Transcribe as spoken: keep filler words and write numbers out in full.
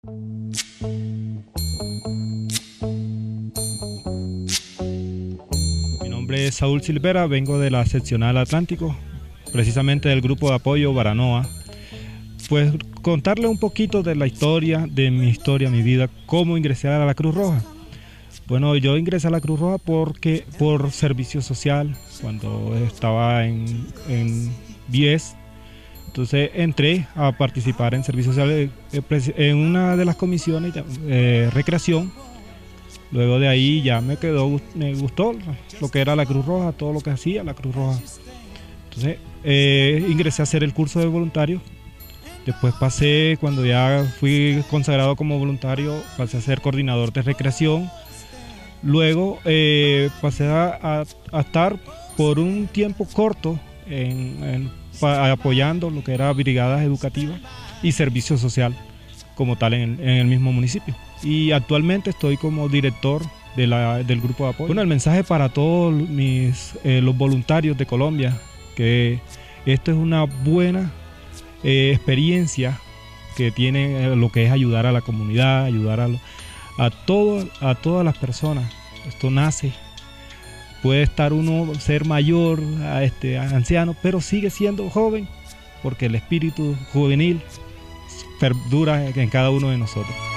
Mi nombre es Saúl Silvera, vengo de la seccional Atlántico, precisamente del grupo de apoyo Baranoa. Pues contarle un poquito de la historia, de mi historia, mi vida, cómo ingresé a la Cruz Roja. Bueno, yo ingresé a la Cruz Roja porque, por servicio social, cuando estaba en, en diez. Entonces entré a participar en servicio social en una de las comisiones de eh, recreación. Luego de ahí ya me quedó, me gustó lo que era la Cruz Roja, todo lo que hacía la Cruz Roja. Entonces eh, ingresé a hacer el curso de voluntario. Después pasé, cuando ya fui consagrado como voluntario, pasé a ser coordinador de recreación. Luego eh, pasé a, a, a estar por un tiempo corto en, en, pa, apoyando lo que era brigadas educativas y servicio social como tal en el, en el mismo municipio. Y actualmente estoy como director de la, del grupo de apoyo. Bueno, el mensaje para todos mis, eh, los voluntarios de Colombia, que esto es una buena eh, experiencia que tiene lo que es ayudar a la comunidad, ayudar a, a, todo, a todas las personas. Esto nace, puede estar uno, ser mayor, a este, a anciano, pero sigue siendo joven, porque el espíritu juvenil perdura en cada uno de nosotros.